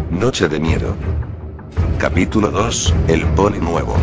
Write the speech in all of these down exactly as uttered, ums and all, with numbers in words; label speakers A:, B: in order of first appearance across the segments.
A: Noche de miedo. Capítulo dos, el pony nuevo.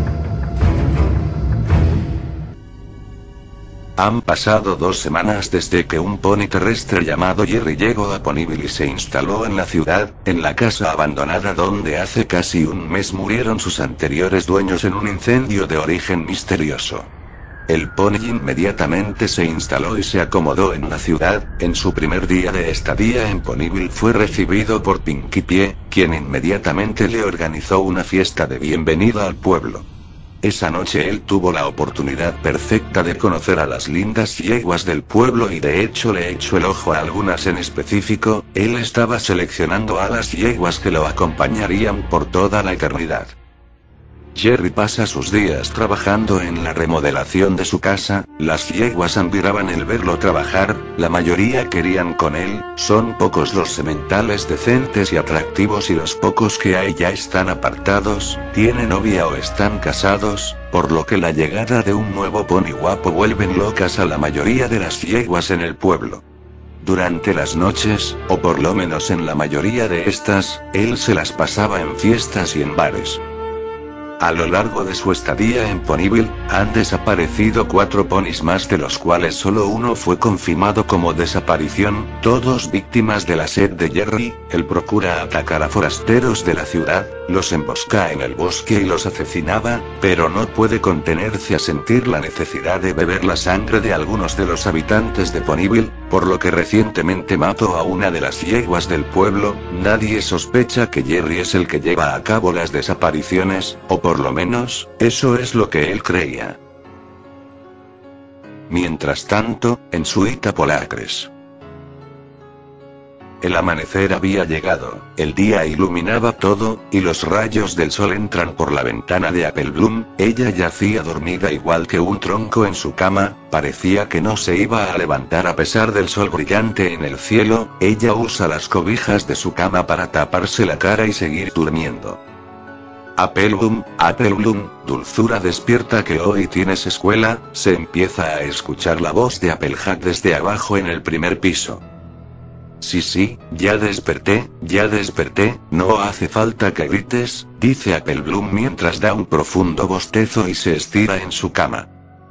A: Han pasado dos semanas desde que un pony terrestre llamado Jerry llegó a Ponyville y se instaló en la ciudad, en la casa abandonada donde hace casi un mes murieron sus anteriores dueños en un incendio de origen misterioso. El pony inmediatamente se instaló y se acomodó en la ciudad. En su primer día de estadía en Ponyville fue recibido por Pinkie Pie, quien inmediatamente le organizó una fiesta de bienvenida al pueblo. Esa noche él tuvo la oportunidad perfecta de conocer a las lindas yeguas del pueblo y de hecho le echó el ojo a algunas en específico. Él estaba seleccionando a las yeguas que lo acompañarían por toda la eternidad. Jerry pasa sus días trabajando en la remodelación de su casa. Las yeguas admiraban el verlo trabajar, la mayoría querían con él. Son pocos los sementales decentes y atractivos y los pocos que hay ya están apartados, tienen novia o están casados, por lo que la llegada de un nuevo pony guapo vuelven locas a la mayoría de las yeguas en el pueblo. Durante las noches, o por lo menos en la mayoría de estas, él se las pasaba en fiestas y en bares. A lo largo de su estadía en Ponyville, han desaparecido cuatro ponis más, de los cuales solo uno fue confirmado como desaparición, todos víctimas de la sed de Jerry. Él procura atacar a forasteros de la ciudad, los embosca en el bosque y los asesinaba, pero no puede contenerse a sentir la necesidad de beber la sangre de algunos de los habitantes de Ponyville, por lo que recientemente mató a una de las yeguas del pueblo. Nadie sospecha que Jerry es el que lleva a cabo las desapariciones, o por lo menos, eso es lo que él creía. Mientras tanto, en Suita Polacres. El amanecer había llegado, el día iluminaba todo, y los rayos del sol entran por la ventana de Apple Bloom. Ella yacía dormida igual que un tronco en su cama, parecía que no se iba a levantar a pesar del sol brillante en el cielo. Ella usa las cobijas de su cama para taparse la cara y seguir durmiendo. Apple Bloom, Apple Bloom, dulzura despierta que hoy tienes escuela. Se empieza a escuchar la voz de Applejack desde abajo en el primer piso. Sí, sí, ya desperté, ya desperté, no hace falta que grites, dice Apple Bloom mientras da un profundo bostezo y se estira en su cama.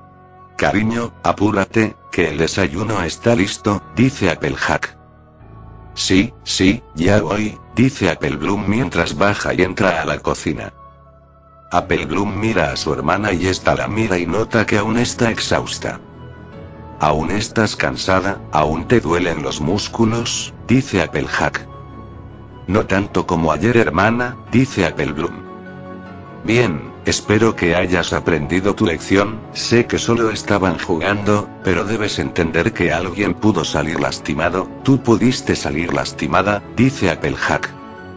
A: Cariño, apúrate, que el desayuno está listo, dice Applejack. Sí, sí, ya voy, dice Apple Bloom mientras baja y entra a la cocina. Apple Bloom mira a su hermana y esta la mira y nota que aún está exhausta. ¿Aún estás cansada? ¿Aún te duelen los músculos?, dice Applejack. No tanto como ayer, hermana, dice Apple Bloom. Bien, espero que hayas aprendido tu lección. Sé que solo estaban jugando, pero debes entender que alguien pudo salir lastimado. Tú pudiste salir lastimada, dice Applejack.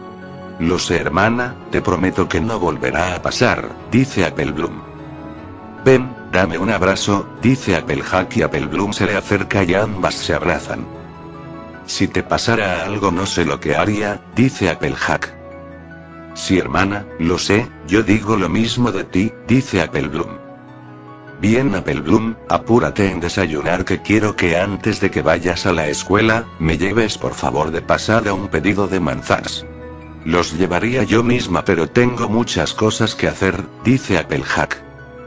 A: Lo sé, hermana, te prometo que no volverá a pasar, dice Apple Bloom. Ven, dame un abrazo, dice Applejack y Apple Bloom se le acerca y ambas se abrazan. Si te pasara algo no sé lo que haría, dice Applejack. Sí, hermana, lo sé, yo digo lo mismo de ti, dice Apple Bloom. Bien, Apple Bloom, apúrate en desayunar, que quiero que antes de que vayas a la escuela, me lleves por favor de pasada un pedido de manzanas. Los llevaría yo misma pero tengo muchas cosas que hacer, dice Applejack.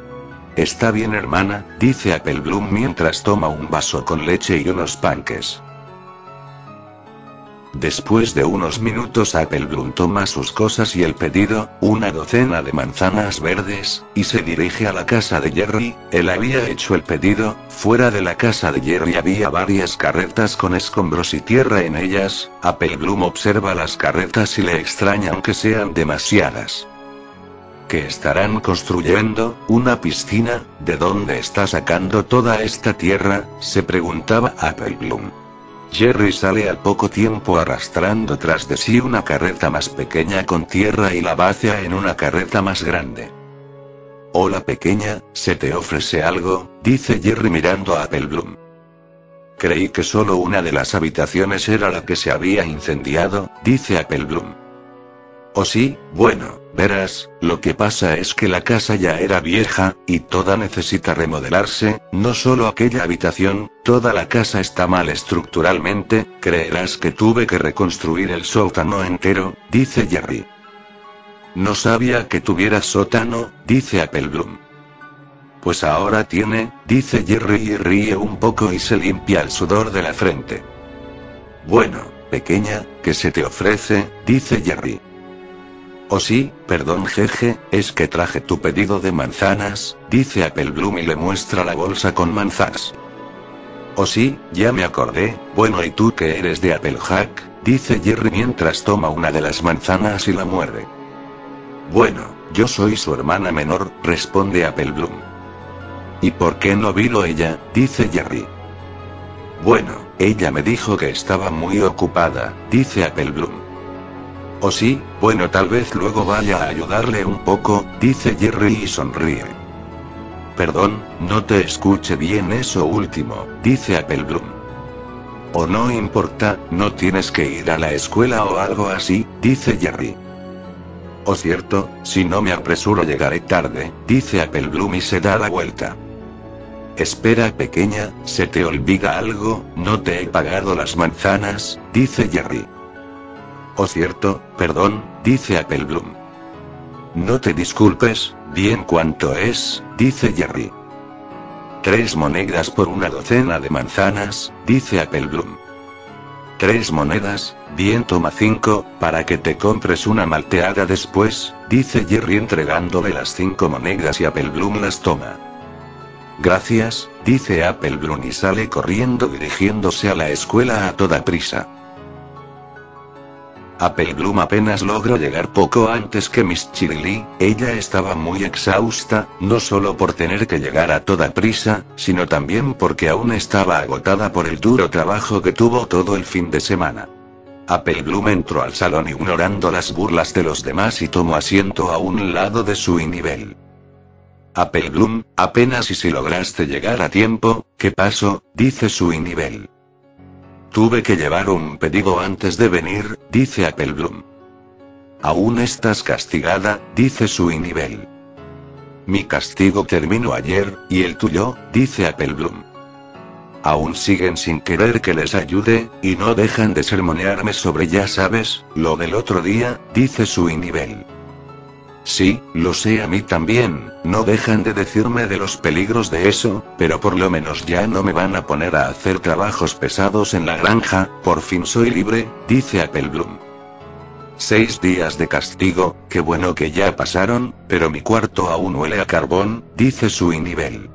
A: Está bien, hermana, dice Apple Bloom mientras toma un vaso con leche y unos panques. Después de unos minutos Apple Bloom toma sus cosas y el pedido, una docena de manzanas verdes, y se dirige a la casa de Jerry. Él había hecho el pedido. Fuera de la casa de Jerry había varias carretas con escombros y tierra en ellas. Apple Bloom observa las carretas y le extraña aunque sean demasiadas. ¿Qué estarán construyendo? ¿Una piscina? ¿De dónde está sacando toda esta tierra?, se preguntaba Apple Bloom. Jerry sale al poco tiempo arrastrando tras de sí una carreta más pequeña con tierra y la vacía en una carreta más grande. Hola pequeña, ¿se te ofrece algo?, dice Jerry mirando a Apple Bloom. Creí que solo una de las habitaciones era la que se había incendiado, dice Apple Bloom. Oh sí, bueno, Verás, lo que pasa es que la casa ya era vieja, y toda necesita remodelarse, no solo aquella habitación, toda la casa está mal estructuralmente, creerás que tuve que reconstruir el sótano entero, dice Jerry. No sabía que tuviera sótano, dice Applebloom. Pues ahora tiene, dice Jerry y ríe un poco y se limpia el sudor de la frente. Bueno, pequeña, ¿qué se te ofrece?, dice Jerry. Oh sí, perdón jeje, es que traje tu pedido de manzanas, dice Applebloom y le muestra la bolsa con manzanas. Oh sí, ya me acordé, bueno ¿y tú que eres de Applejack?, dice Jerry mientras toma una de las manzanas y la muerde. Bueno, yo soy su hermana menor, responde Applebloom. ¿Y por qué no vino ella?, dice Jerry. Bueno, ella me dijo que estaba muy ocupada, dice Applebloom. Oh sí, bueno tal vez luego vaya a ayudarle un poco, dice Jerry y sonríe. Perdón, no te escuché bien eso último, dice Applebloom. Oh no importa, no tienes que ir a la escuela o algo así, dice Jerry. Oh cierto, si no me apresuro llegaré tarde, dice Applebloom y se da la vuelta. Espera pequeña, ¿se te olvida algo? No te he pagado las manzanas, dice Jerry. Oh cierto, perdón, dice Applebloom. No te disculpes, bien ¿cuánto es?, dice Jerry. Tres monedas por una docena de manzanas, dice Applebloom. Tres monedas, bien toma cinco, para que te compres una malteada después, dice Jerry entregándole las cinco monedas y Applebloom las toma. Gracias, dice Applebloom y sale corriendo dirigiéndose a la escuela a toda prisa. Applebloom apenas logró llegar poco antes que Miss Chirley, ella estaba muy exhausta, no solo por tener que llegar a toda prisa, sino también porque aún estaba agotada por el duro trabajo que tuvo todo el fin de semana. Applebloom entró al salón ignorando las burlas de los demás y tomó asiento a un lado de Sue y Nibel. Applebloom, apenas y si lograste llegar a tiempo, ¿qué pasó?, dice Sue y Nibel. Tuve que llevar un pedido antes de venir, dice Applebloom. Aún estás castigada, dice Sue y Nibel. Mi castigo terminó ayer, ¿y el tuyo?, dice Applebloom. Aún siguen sin querer que les ayude, y no dejan de sermonearme sobre ya sabes, lo del otro día, dice Sue y Nibel. Sí, lo sé a mí también, no dejan de decirme de los peligros de eso, pero por lo menos ya no me van a poner a hacer trabajos pesados en la granja, por fin soy libre, dice Applebloom. Seis días de castigo, qué bueno que ya pasaron, pero mi cuarto aún huele a carbón, dice Sue y Nibel.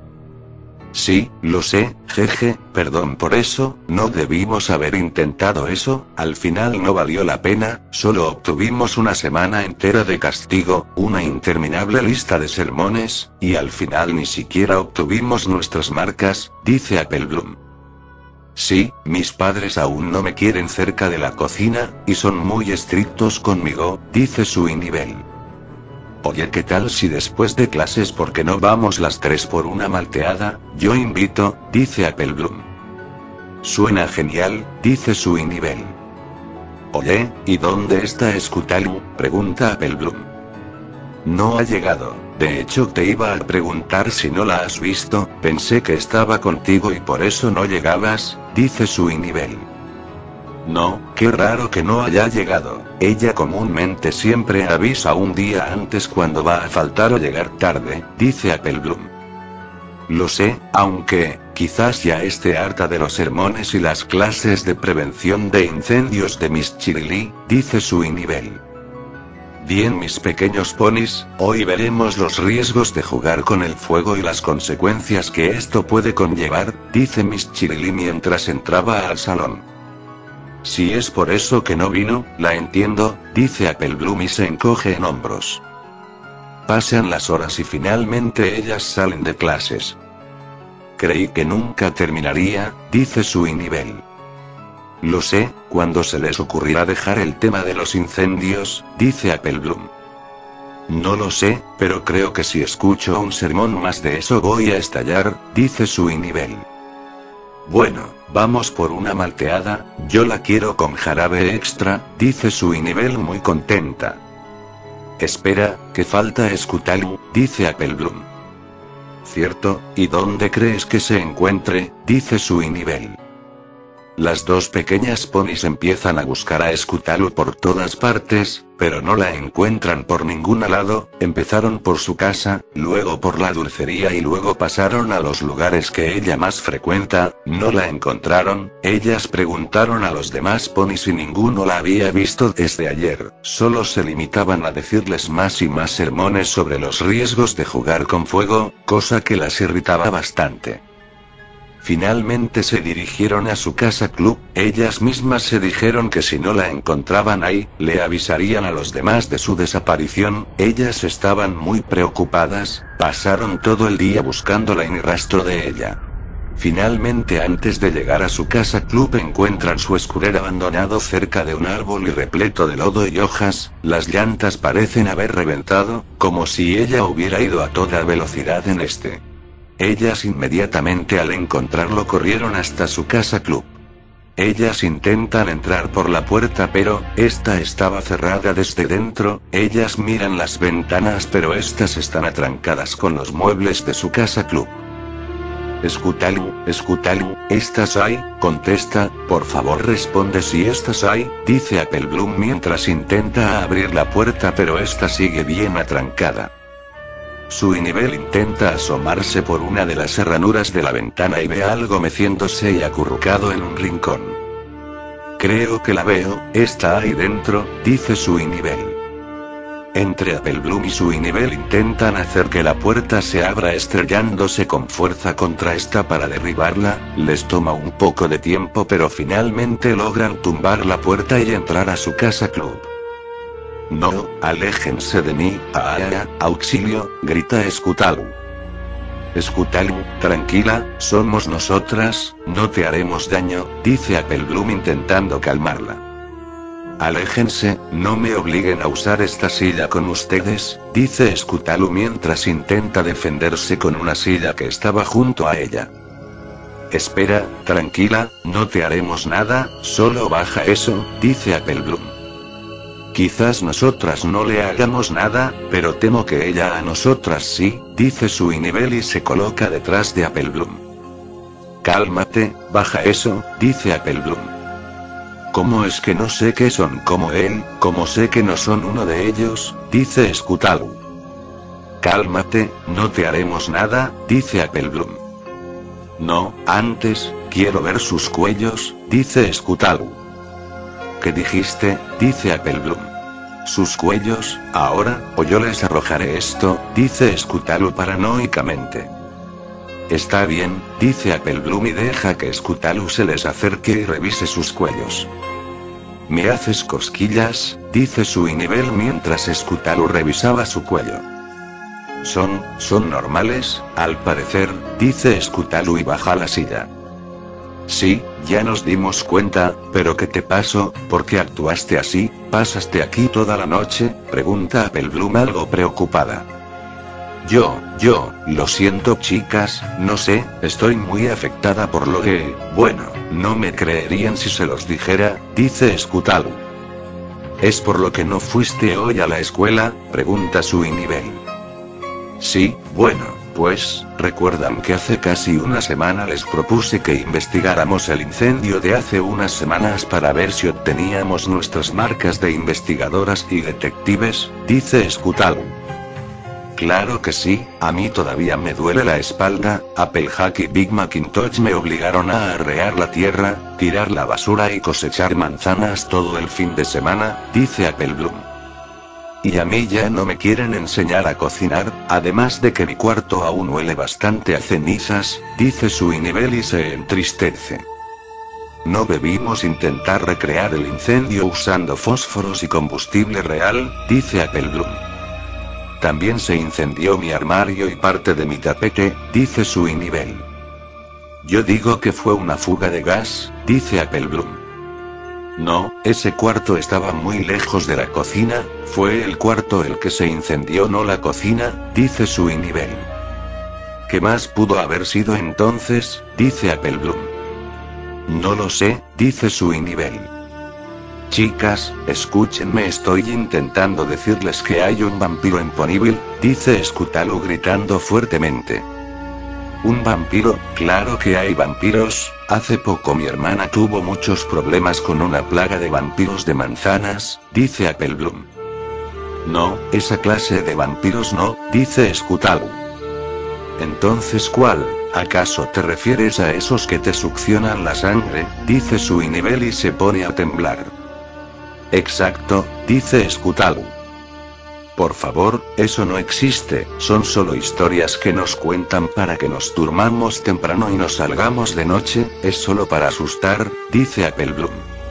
A: Sí, lo sé, jeje, perdón por eso, no debimos haber intentado eso, al final no valió la pena, solo obtuvimos una semana entera de castigo, una interminable lista de sermones, y al final ni siquiera obtuvimos nuestras marcas, dice Applebloom. Sí, mis padres aún no me quieren cerca de la cocina, y son muy estrictos conmigo, dice Sue y Nibel. Oye, ¿qué tal si después de clases porque no vamos las tres por una malteada? Yo invito, dice Applebloom. Suena genial, dice Sue y Nibel. Oye, ¿y dónde está Scutalo?, pregunta Applebloom. No ha llegado, de hecho te iba a preguntar si no la has visto, pensé que estaba contigo y por eso no llegabas, dice Sue y Nibel. No, qué raro que no haya llegado, ella comúnmente siempre avisa un día antes cuando va a faltar o llegar tarde, dice Applebloom. Lo sé, aunque, quizás ya esté harta de los sermones y las clases de prevención de incendios de Miss Chirley, dice Sue y Nibel. Bien mis pequeños ponis, hoy veremos los riesgos de jugar con el fuego y las consecuencias que esto puede conllevar, dice Miss Chirley mientras entraba al salón. Si es por eso que no vino, la entiendo, dice Applebloom y se encoge en hombros. Pasan las horas y finalmente ellas salen de clases. Creí que nunca terminaría, dice Sue y Nibel. Lo sé, cuando se les ocurrirá dejar el tema de los incendios, dice Applebloom. No lo sé, pero creo que si escucho un sermón más de eso voy a estallar, dice Sue y Nibel. Bueno, vamos por una malteada, yo la quiero con jarabe extra, dice Sue y Nibel muy contenta. Espera, que falta Scootaloo, dice Applebloom. Cierto, ¿y dónde crees que se encuentre? Dice Suinivel. Las dos pequeñas ponis empiezan a buscar a Scootaloo por todas partes, pero no la encuentran por ningún lado. Empezaron por su casa, luego por la dulcería y luego pasaron a los lugares que ella más frecuenta. No la encontraron. Ellas preguntaron a los demás ponis y ninguno la había visto desde ayer. Solo se limitaban a decirles más y más sermones sobre los riesgos de jugar con fuego, cosa que las irritaba bastante. Finalmente se dirigieron a su casa club. Ellas mismas se dijeron que si no la encontraban ahí, le avisarían a los demás de su desaparición. Ellas estaban muy preocupadas, pasaron todo el día buscándola y ni rastro de ella. Finalmente, antes de llegar a su casa club, encuentran su scooter abandonado cerca de un árbol y repleto de lodo y hojas. Las llantas parecen haber reventado, como si ella hubiera ido a toda velocidad en este. Ellas inmediatamente al encontrarlo corrieron hasta su casa club. Ellas intentan entrar por la puerta pero, esta estaba cerrada desde dentro. Ellas miran las ventanas pero estas están atrancadas con los muebles de su casa club. Scootaloo, Scootaloo, ¿estás ahí? Contesta, por favor responde si estás ahí, dice Applebloom mientras intenta abrir la puerta pero esta sigue bien atrancada. Suinivel intenta asomarse por una de las herraduras de la ventana y ve algo meciéndose y acurrucado en un rincón. Creo que la veo, está ahí dentro, dice Suinivel. Entre Applebloom y Suinivel intentan hacer que la puerta se abra estrellándose con fuerza contra esta para derribarla. Les toma un poco de tiempo pero finalmente logran tumbar la puerta y entrar a su casa club. No, aléjense de mí, ¡ah, ah, auxilio!, grita Scootaloo. Scootaloo, tranquila, somos nosotras, no te haremos daño, dice Applebloom intentando calmarla. Aléjense, no me obliguen a usar esta silla con ustedes, dice Scootaloo mientras intenta defenderse con una silla que estaba junto a ella. Espera, tranquila, no te haremos nada, solo baja eso, dice Applebloom. Quizás nosotras no le hagamos nada, pero temo que ella a nosotras sí, dice Suinivel y se coloca detrás de Applebloom. Cálmate, baja eso, dice Applebloom. ¿Cómo es que no sé que son como él? ¿Cómo sé que no son uno de ellos? Dice Scootaloo. Cálmate, no te haremos nada, dice Applebloom. No, antes, quiero ver sus cuellos, dice Scootaloo. ¿Qué dijiste? Dice Applebloom. Sus cuellos, ahora, o yo les arrojaré esto, dice Scootaloo paranoicamente. Está bien, dice Applebloom y deja que Scootaloo se les acerque y revise sus cuellos. ¿Me haces cosquillas? Dice Suinivel mientras Scootaloo revisaba su cuello. Son, son normales, al parecer, dice Scootaloo y baja la silla. Sí, ya nos dimos cuenta, pero ¿qué te pasó? ¿Por qué actuaste así? ¿Pasaste aquí toda la noche? Pregunta Applebloom algo preocupada. Yo, yo, lo siento chicas, no sé, estoy muy afectada por lo que, bueno, no me creerían si se los dijera, dice Scootaloo. ¿Es por lo que no fuiste hoy a la escuela? Pregunta Suinivel. Sí, bueno. Pues, ¿recuerdan que hace casi una semana les propuse que investigáramos el incendio de hace unas semanas para ver si obteníamos nuestras marcas de investigadoras y detectives? Dice Scootaloo. Claro que sí, a mí todavía me duele la espalda. Applejack y Big Macintosh me obligaron a arrear la tierra, tirar la basura y cosechar manzanas todo el fin de semana, dice Applebloom. Y a mí ya no me quieren enseñar a cocinar, además de que mi cuarto aún huele bastante a cenizas, dice Suinivel y se entristece. ¿No debimos intentar recrear el incendio usando fósforos y combustible real? Dice Applebloom. También se incendió mi armario y parte de mi tapete, dice Suinivel. Yo digo que fue una fuga de gas, dice Applebloom. No, ese cuarto estaba muy lejos de la cocina, fue el cuarto el que se incendió, no la cocina, dice Suinivel. ¿Qué más pudo haber sido entonces? Dice Applebloom. No lo sé, dice Suinivel. Chicas, escúchenme, estoy intentando decirles que hay un vampiro en Ponyville, dice Scutalu gritando fuertemente. ¿Un vampiro? Claro que hay vampiros. Hace poco mi hermana tuvo muchos problemas con una plaga de vampiros de manzanas, dice Applebloom. No, esa clase de vampiros no, dice Scutalu. Entonces ¿cuál? ¿Acaso te refieres a esos que te succionan la sangre? Dice Suinibel y se pone a temblar. Exacto, dice Scutalu. Por favor, eso no existe, son solo historias que nos cuentan para que nos durmamos temprano y nos salgamos de noche, es solo para asustar, dice Applebloom.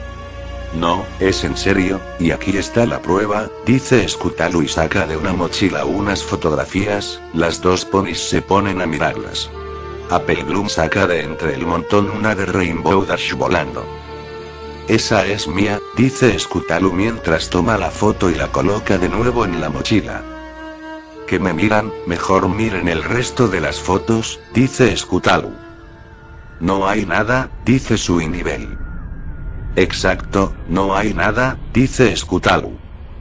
A: No, es en serio, y aquí está la prueba, dice Scutalu y saca de una mochila unas fotografías, las dos ponis se ponen a mirarlas. Applebloom saca de entre el montón una de Rainbow Dash volando. Esa es mía, dice Scutalu mientras toma la foto y la coloca de nuevo en la mochila. ¿Que me miran? Mejor miren el resto de las fotos, dice Scutalu. No hay nada, dice Suinibel. Exacto, no hay nada, dice Scutalu.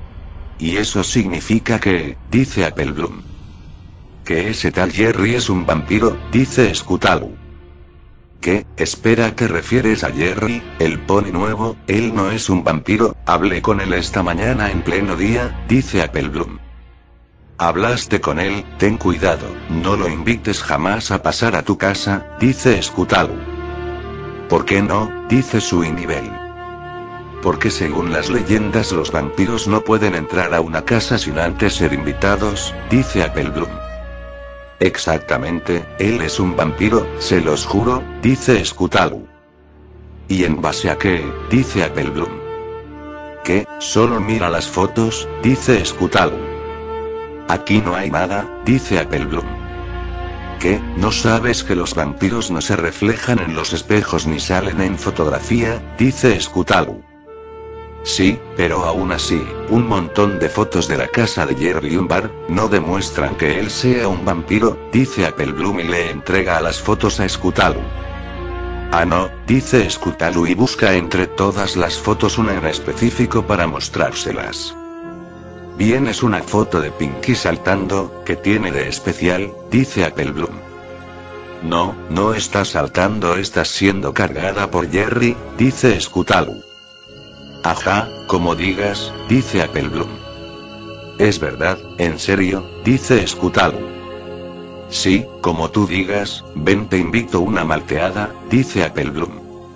A: Y eso significa que, dice Applebloom. Que ese tal Jerry es un vampiro, dice Scutalu. ¿Qué? Espera, ¿te refieres a Jerry, el pony nuevo? Él no es un vampiro, hablé con él esta mañana en pleno día, dice Applebloom. ¿Hablaste con él? Ten cuidado, no lo invites jamás a pasar a tu casa, dice Scutalu. ¿Por qué no? Dice Suinibel. Porque según las leyendas los vampiros no pueden entrar a una casa sin antes ser invitados, dice Applebloom. Exactamente, él es un vampiro, se los juro, dice Scutalu. ¿Y en base a qué? Dice Applebloom. ¿Qué? Solo mira las fotos, dice Scutalu. Aquí no hay nada, dice Applebloom. ¿Qué? ¿No sabes que los vampiros no se reflejan en los espejos ni salen en fotografía? Dice Scutalu. Sí, pero aún así, un montón de fotos de la casa de Jerry Umbar no demuestran que él sea un vampiro, dice Applebloom y le entrega las fotos a Scutalu. Ah no, dice Scutalu y busca entre todas las fotos una en específico para mostrárselas. Bien, es una foto de Pinky saltando, ¿qué tiene de especial? Dice Applebloom. No, no estás saltando, estás siendo cargada por Jerry, dice Scutalu. Ajá, como digas, dice Applebloom. Es verdad, en serio, dice Scutalu. Sí, como tú digas, ven te invito una malteada, dice Applebloom.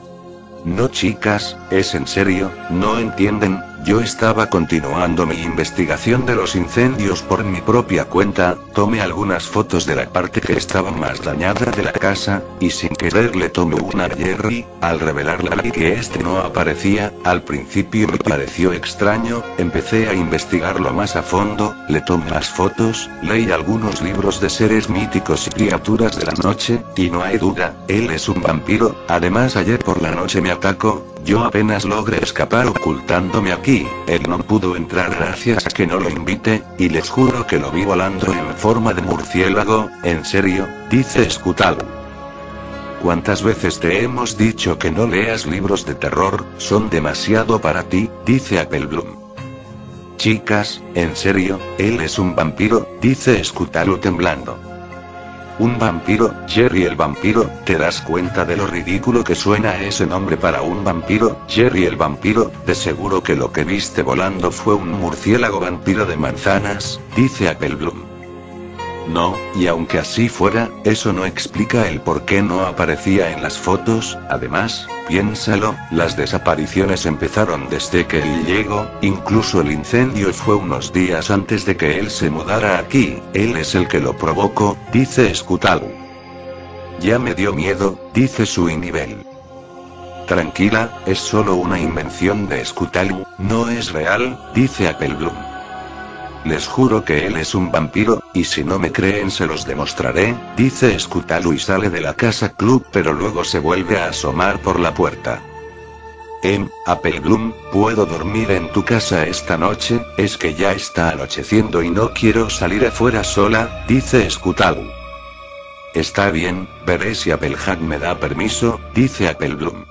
A: No chicas, es en serio, no entienden, yo estaba continuando mi investigación de los incendios por mi propia cuenta, tomé algunas fotos de la parte que estaba más dañada de la casa, y sin querer le tomé una a Jerry, al revelarla vi que este no aparecía, al principio me pareció extraño, empecé a investigarlo más a fondo, le tomé las fotos, leí algunos libros de seres míticos y criaturas de la noche, y no hay duda, él es un vampiro, además ayer por la noche me atacó, yo apenas logré escapar ocultándome aquí, él no pudo entrar gracias a que no lo invité, y les juro que lo vi volando en forma de murciélago, en serio, dice Scutalu. ¿Cuántas veces te hemos dicho que no leas libros de terror? Son demasiado para ti, dice Applebloom. Chicas, en serio, él es un vampiro, dice Scutalu temblando. Un vampiro, Jerry el vampiro, ¿te das cuenta de lo ridículo que suena ese nombre para un vampiro? Jerry el vampiro, de seguro que lo que viste volando fue un murciélago vampiro de manzanas, dice Applebloom. No, y aunque así fuera, eso no explica el por qué no aparecía en las fotos, además, piénsalo, las desapariciones empezaron desde que él llegó, incluso el incendio fue unos días antes de que él se mudara aquí, él es el que lo provocó, dice Scutalu. Ya me dio miedo, dice Suinibel. Tranquila, es solo una invención de Scutalu, no es real, dice Applebloom. Les juro que él es un vampiro, y si no me creen se los demostraré, dice Scutalu y sale de la casa club pero luego se vuelve a asomar por la puerta. Em, Applebloom, ¿puedo dormir en tu casa esta noche? Es que ya está anocheciendo y no quiero salir afuera sola, dice Scutalu. Está bien, veré si Applejack me da permiso, dice Applebloom.